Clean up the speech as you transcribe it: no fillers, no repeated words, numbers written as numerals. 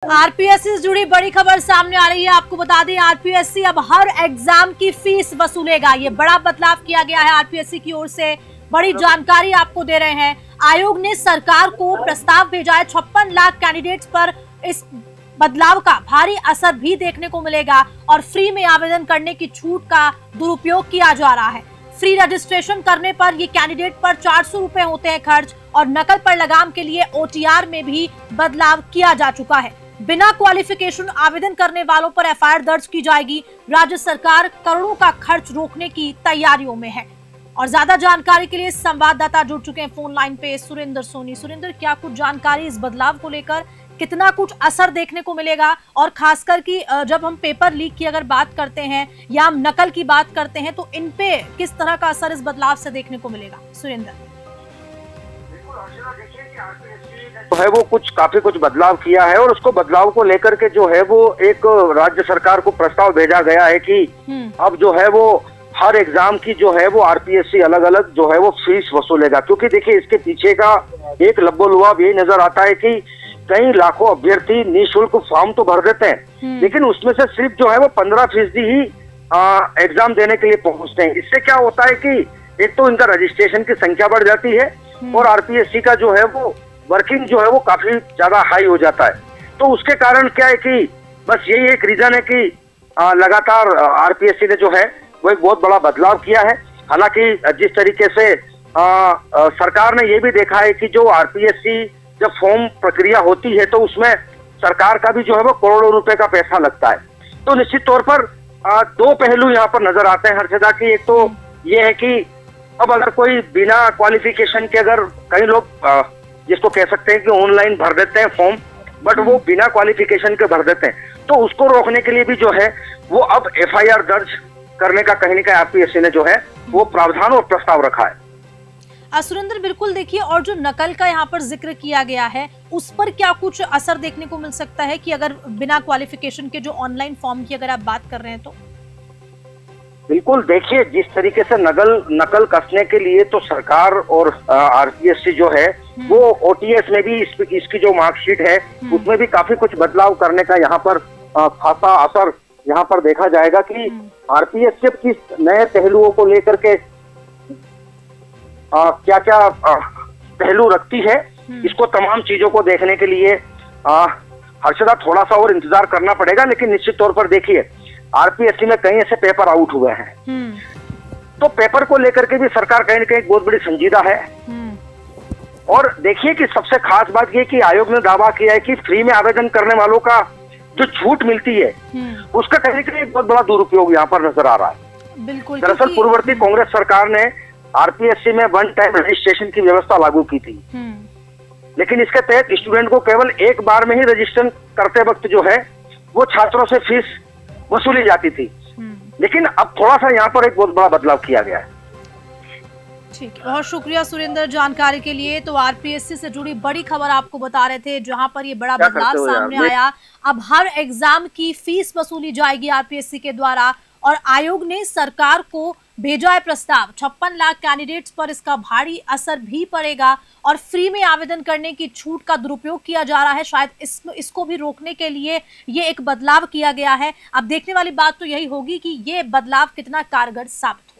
RPSC से जुड़ी बड़ी खबर सामने आ रही है। आपको बता दें, आरपीएससी अब हर एग्जाम की फीस वसूलेगा। ये बड़ा बदलाव किया गया है आरपीएससी की ओर से। बड़ी जानकारी आपको दे रहे हैं। आयोग ने सरकार को प्रस्ताव भेजा है। 56 लाख कैंडिडेट्स पर इस बदलाव का भारी असर भी देखने को मिलेगा और फ्री में आवेदन करने की छूट का दुरुपयोग किया जा रहा है। फ्री रजिस्ट्रेशन करने पर ये कैंडिडेट पर 400 रुपए होते हैं खर्च और नकल पर लगाम के लिए ओटीआर में भी बदलाव किया जा चुका है। बिना क्वालिफिकेशन आवेदन करने वालों पर एफआईआर दर्ज की जाएगी। राज्य सरकार करोड़ों का खर्च रोकने की तैयारियों में है। और ज्यादा जानकारी के लिए संवाददाता जुड़ चुके हैं फोन लाइन पे, सुरेंद्र सोनी। सुरेंद्र, क्या कुछ जानकारी इस बदलाव को लेकर, कितना कुछ असर देखने को मिलेगा और खासकर कि जब हम पेपर लीक की अगर बात करते हैं या हम नकल की बात करते हैं तो इन पे किस तरह का असर इस बदलाव से देखने को मिलेगा? सुरेंद्र, तो है वो काफी कुछ बदलाव किया है और उसको बदलाव को लेकर के जो है वो एक राज्य सरकार को प्रस्ताव भेजा गया है कि अब जो है वो हर एग्जाम की जो है वो आरपीएससी अलग अलग जो है वो फीस वसूलेगा। क्योंकि देखिए, इसके पीछे का एक लब्बो-लुआब ये नजर आता है कि कई लाखों अभ्यर्थी निःशुल्क फॉर्म तो भर देते हैं, लेकिन उसमें से सिर्फ जो है वो 15% ही एग्जाम देने के लिए पहुंचते हैं। इससे क्या होता है कि एक तो इनका रजिस्ट्रेशन की संख्या बढ़ जाती है और आरपीएससी का जो है वो वर्किंग जो है वो काफी ज्यादा हाई हो जाता है। तो उसके कारण क्या है कि बस यही एक रीजन है कि लगातार आरपीएससी ने जो है वो एक बहुत बड़ा बदलाव किया है। हालांकि जिस तरीके से सरकार ने ये भी देखा है कि जो आरपीएससी जब फॉर्म प्रक्रिया होती है तो उसमें सरकार का भी जो है वो करोड़ों रुपए का पैसा लगता है। तो निश्चित तौर पर दो पहलू यहाँ पर नजर आते हैं हर्षदा की। एक तो ये है कि अब अगर कोई बिना क्वालिफिकेशन के, अगर कई लोग जिसको कह सकते हैं कि ऑनलाइन भर देते हैं फॉर्म, बट वो बिना क्वालिफिकेशन के भर देते हैं, तो उसको रोकने के लिए भी जो है वो अब एफआईआर दर्ज करने का कहीं ना कहीं आरपीएससी ने जो है वो प्रावधान और प्रस्ताव रखा है। सुरेंद्र, बिल्कुल देखिए, और जो नकल का यहाँ पर जिक्र किया गया है उस पर क्या कुछ असर देखने को मिल सकता है कि अगर बिना क्वालिफिकेशन के जो ऑनलाइन फॉर्म की अगर आप बात कर रहे हैं तो? बिल्कुल, देखिए, जिस तरीके से नकल कसने के लिए तो सरकार और आरपीएससी जो है वो ओटीएस में भी इसकी जो मार्कशीट है उसमें भी काफी कुछ बदलाव करने का यहाँ पर खासा असर यहाँ पर देखा जाएगा कि आरपीएससी किस नए पहलुओं को लेकर के क्या क्या पहलू रखती है। इसको तमाम चीजों को देखने के लिए हर्षदा थोड़ा सा और इंतजार करना पड़ेगा। लेकिन निश्चित तौर पर देखिए, आरपीएससी में कई ऐसे पेपर आउट हुए हैं, तो पेपर को लेकर के भी सरकार कहीं ना कहीं बहुत बड़ी संजीदा है। और देखिए कि सबसे खास बात ये कि आयोग ने दावा किया है कि फ्री में आवेदन करने वालों का जो छूट मिलती है उसका कहीं ना कहीं एक बहुत बड़ा दुरुपयोग यहाँ पर नजर आ रहा है। बिल्कुल, दरअसल पूर्ववर्ती कांग्रेस सरकार ने आरपीएससी में वन टाइम रजिस्ट्रेशन की व्यवस्था लागू की थी, लेकिन इसके तहत स्टूडेंट को केवल एक बार में ही रजिस्ट्रेशन करते वक्त जो है वो छात्रों से फीस वसूली जाती थी। लेकिन अब थोड़ा सा यहाँ पर एक बहुत बड़ा बदलाव किया गया है। ठीक है, बहुत शुक्रिया सुरेंद्र जानकारी के लिए। तो आरपीएससी से जुड़ी बड़ी खबर आपको बता रहे थे, जहां पर ये बड़ा बदलाव सामने आया। अब हर एग्जाम की फीस वसूली जाएगी आरपीएससी के द्वारा और आयोग ने सरकार को भेजा है प्रस्ताव। 56 लाख कैंडिडेट्स पर इसका भारी असर भी पड़ेगा और फ्री में आवेदन करने की छूट का दुरुपयोग किया जा रहा है। शायद इसको भी रोकने के लिए ये एक बदलाव किया गया है। अब देखने वाली बात तो यही होगी कि ये बदलाव कितना कारगर साबित